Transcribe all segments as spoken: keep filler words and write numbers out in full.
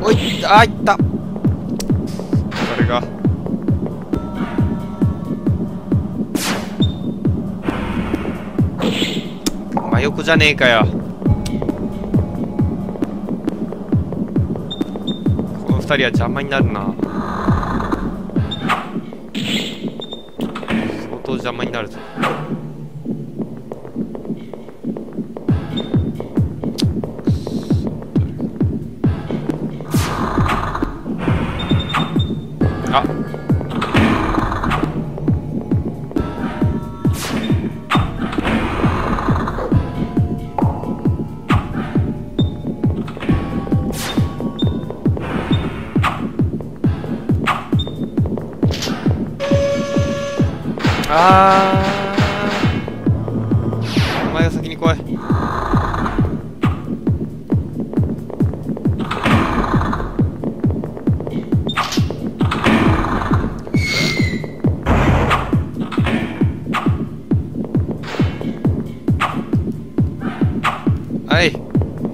おい、あー、いった。それが真横じゃねえかよ。この二人は邪魔になるな。相当邪魔になるぞ。あ、あー、お前が先に来い。はい、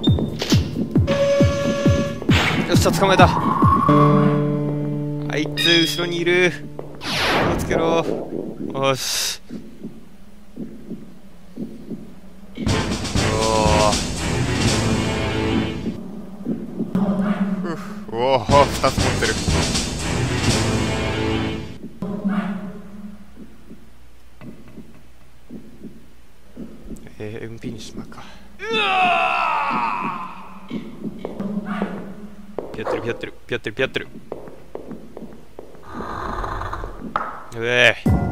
よっしゃ、捕まえた。あいつ後ろにいる。気をつけろ。よし。おお、ふお、ふたつ持ってる。えー、エムピー にしまうか。うわー、ピヨってるピヨってるピヨってるピヨってる。うえー、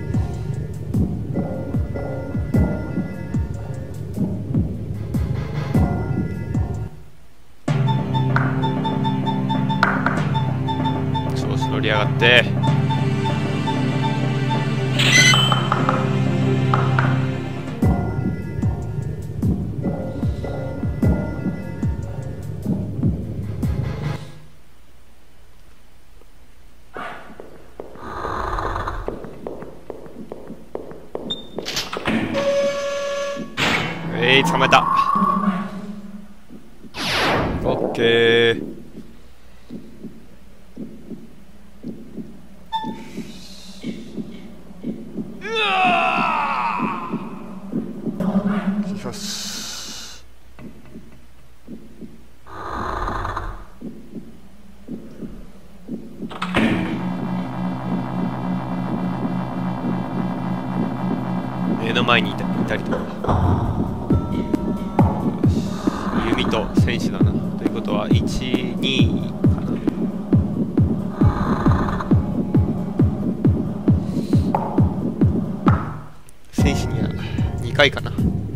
乗り上がって。えい、捕まえた。オッケー。よし。目の前にいた、いたりとか。弓と戦士だな。ということはいち、にかな。戦士にはにかいかな。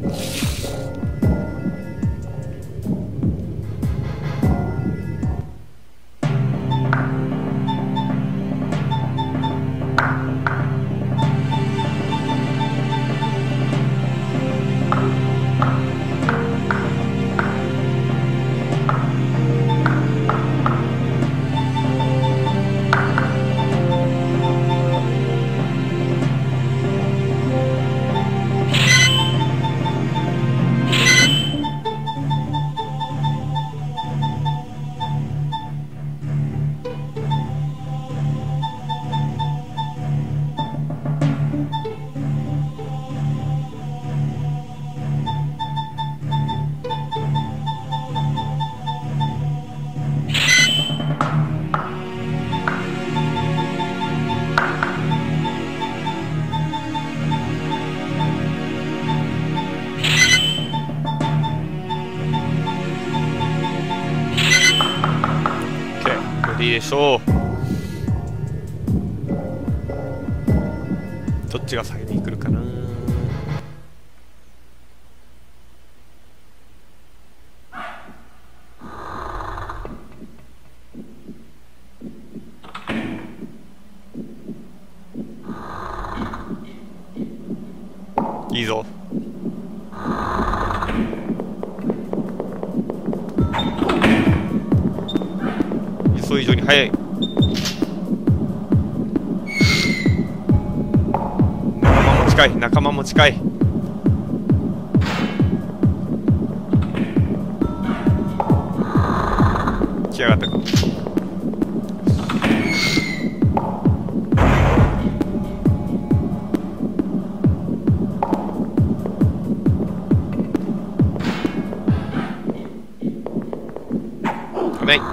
いいでしょう。どっちが先に来るかな。いいぞ。予想以上に速い。仲間も近い、仲間も近い。 やがったか。危ない。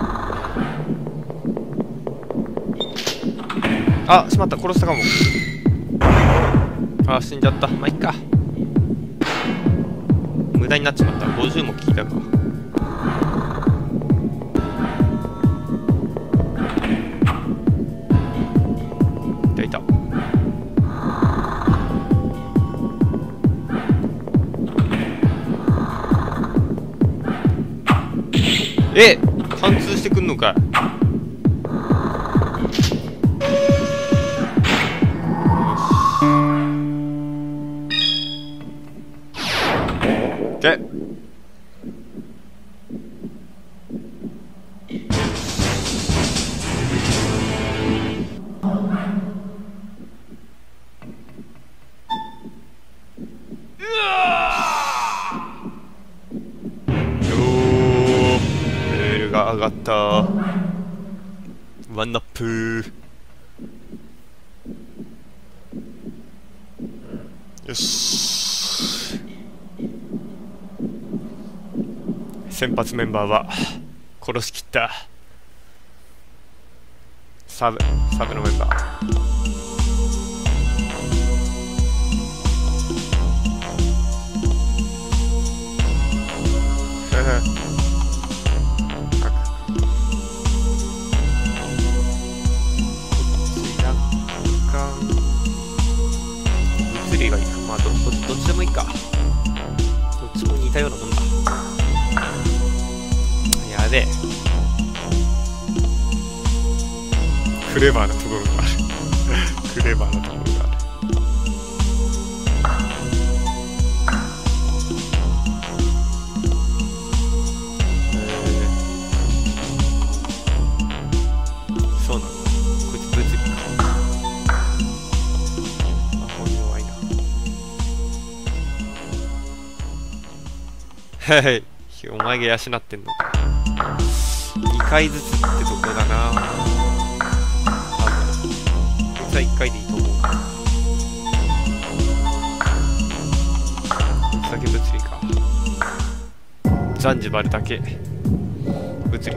あ、しまった、殺したかも。あ、死んじゃった。まあいっか、無駄になっちまった。ごじゅうも効いたか。いたいた。え、貫通してくんのかい。オッケー。上がった。ワンナップ。よし、先発メンバーは殺しきった。サブサブのメンバー。がいいか。まあ ど, ど, どっちでもいいか。どっちも似たようなもんだ。やべえ。クレバーなところがある。クレバーなところがある。えー、そうなの。こいつ物理か。はい、お前が養ってんのか。にかいずつってとこだな。多分こいつはいっかいでいいと思う。こいつだけ物理か。ザンジバルだけ物理。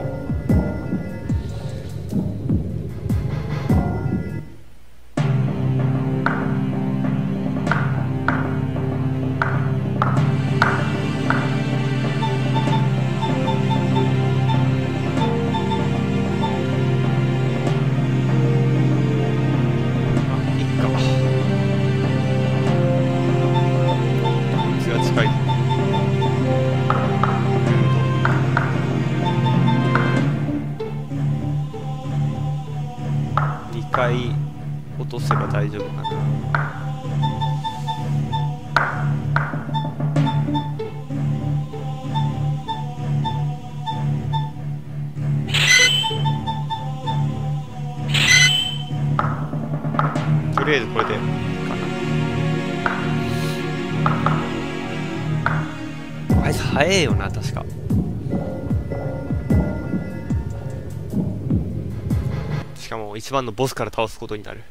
にかい落とせば大丈夫かな。とりあえずこれであいつ早えよな、確か。しかも一番のボスから倒すことになる。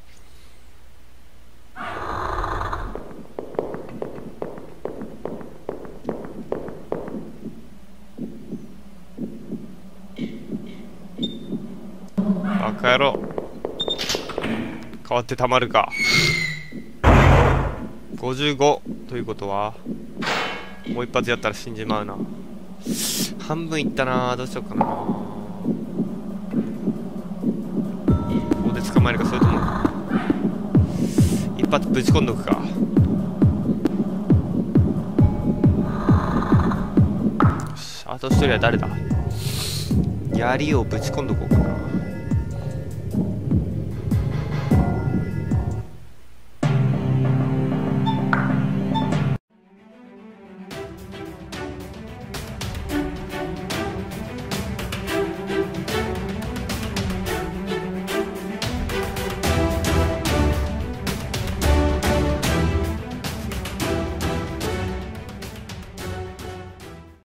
バカ野郎。変わってたまるか。ごじゅうごということはもう一発やったら死んじまうな。半分いったな。どうしようかな。ここで捕まえるか、それとも一発ぶち込んどくか。よし、あと一人は誰だ。槍をぶち込んどこうかな。